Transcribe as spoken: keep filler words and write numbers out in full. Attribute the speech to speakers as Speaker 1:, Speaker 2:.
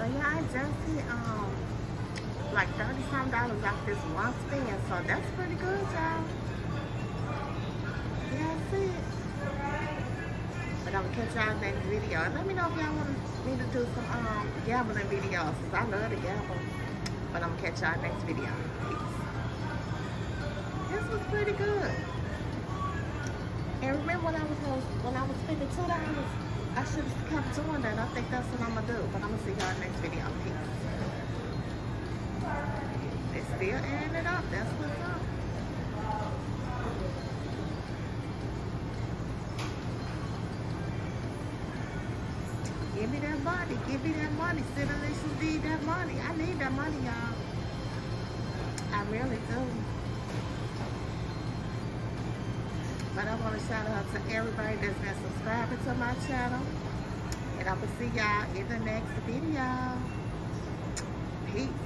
Speaker 1: But yeah, I just hit um like thirty some dollars off this one spin, so that's pretty good, y'all. Yeah, I see it. But I'm gonna catch y'all next video. And let me know if y'all want me to do some um gambling videos, cause I love to gamble. But I'm gonna catch y'all next video. Peace. This was pretty good. And remember when I was when I was spending two dollars, I should have kept doing that. I think that's what I'm gonna do. But I'm gonna see y'all next video. Peace. It's still adding it up. That's what's up. Give me that money. Give me that money. Citizens need that money. I need that money, y'all. I really do. But I want to shout out to everybody that's been subscribing to my channel. And I will see y'all in the next video. Peace.